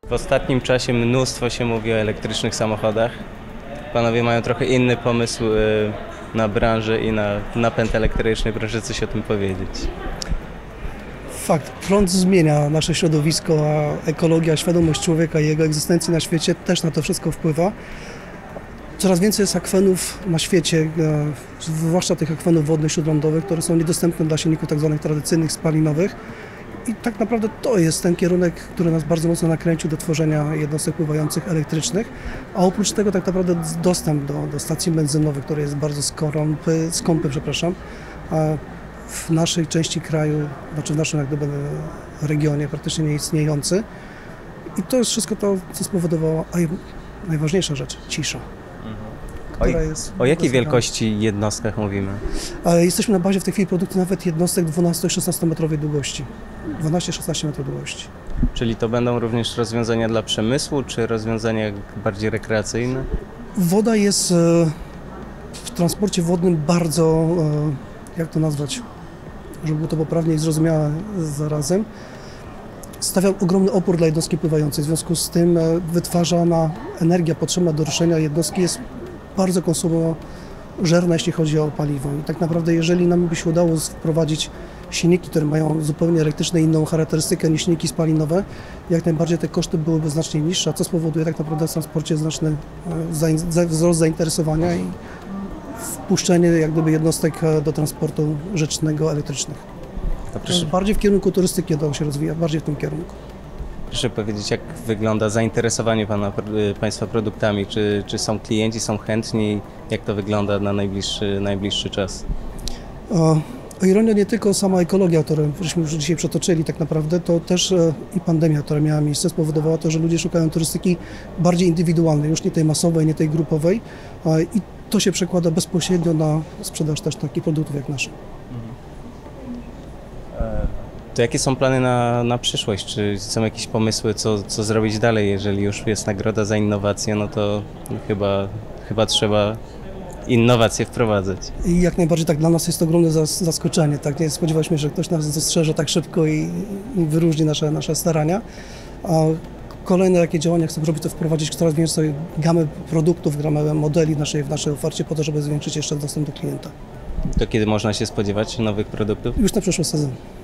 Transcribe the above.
W ostatnim czasie mnóstwo się mówi o elektrycznych samochodach. Panowie mają trochę inny pomysł na branżę i na napęd elektryczny. Proszę coś o tym powiedzieć. Fakt, prąd zmienia nasze środowisko, a ekologia, świadomość człowieka i jego egzystencji na świecie też na to wszystko wpływa. Coraz więcej jest akwenów na świecie, zwłaszcza tych akwenów wodnych śródlądowych, które są niedostępne dla silników tzw. tradycyjnych, spalinowych. I tak naprawdę to jest ten kierunek, który nas bardzo mocno nakręcił do tworzenia jednostek pływających elektrycznych. A oprócz tego tak naprawdę dostęp do stacji benzynowych, który jest bardzo skąpy, w naszej części kraju, znaczy w naszym jak gdyby regionie praktycznie nieistniejący. I to jest wszystko to, co spowodowało, a najważniejsza rzecz, cisza. O jakiej wielkości jednostkach mówimy? Jesteśmy na bazie w tej chwili produkcji nawet jednostek 12 i 16 metrowej długości. 12-16 metrów długości. Czyli to będą również rozwiązania dla przemysłu, czy rozwiązania bardziej rekreacyjne? Woda jest w transporcie wodnym bardzo, jak to nazwać, żeby było to poprawnie i zrozumiałe zarazem, stawia ogromny opór dla jednostki pływającej. W związku z tym wytwarzana energia potrzebna do ruszenia jednostki jest bardzo konsumożerna, jeśli chodzi o paliwo. I tak naprawdę, jeżeli nam by się udało wprowadzić silniki, które mają zupełnie elektryczne inną charakterystykę niż silniki spalinowe, jak najbardziej te koszty byłyby znacznie niższe, co spowoduje tak naprawdę w transporcie znaczny wzrost zainteresowania i wpuszczenie jak gdyby jednostek do transportu rzecznego elektrycznych. Bardziej w kierunku turystyki to się rozwija, bardziej w tym kierunku. Proszę powiedzieć, jak wygląda zainteresowanie Państwa produktami? Czy są klienci, są chętni? Jak to wygląda na najbliższy czas? O ironio, nie tylko sama ekologia, którą żeśmy już dzisiaj przetoczyli tak naprawdę, to też i pandemia, która miała miejsce, spowodowała to, że ludzie szukają turystyki bardziej indywidualnej, już nie tej masowej, nie tej grupowej i to się przekłada bezpośrednio na sprzedaż też takich produktów jak nasze. To jakie są plany na przyszłość? Czy są jakieś pomysły, co zrobić dalej? Jeżeli już jest nagroda za innowacje, no to chyba trzeba innowacje wprowadzać. I jak najbardziej tak dla nas jest to ogromne zaskoczenie. Tak? Nie spodziewaliśmy się, że ktoś nas dostrzeże tak szybko i wyróżni nasze starania. A kolejne jakie działania chcemy robić, to wprowadzić coraz więcej gamy produktów, gamy modeli w naszej ofercie po to, żeby zwiększyć jeszcze dostęp do klienta. To kiedy można się spodziewać nowych produktów? Już na przyszły sezon.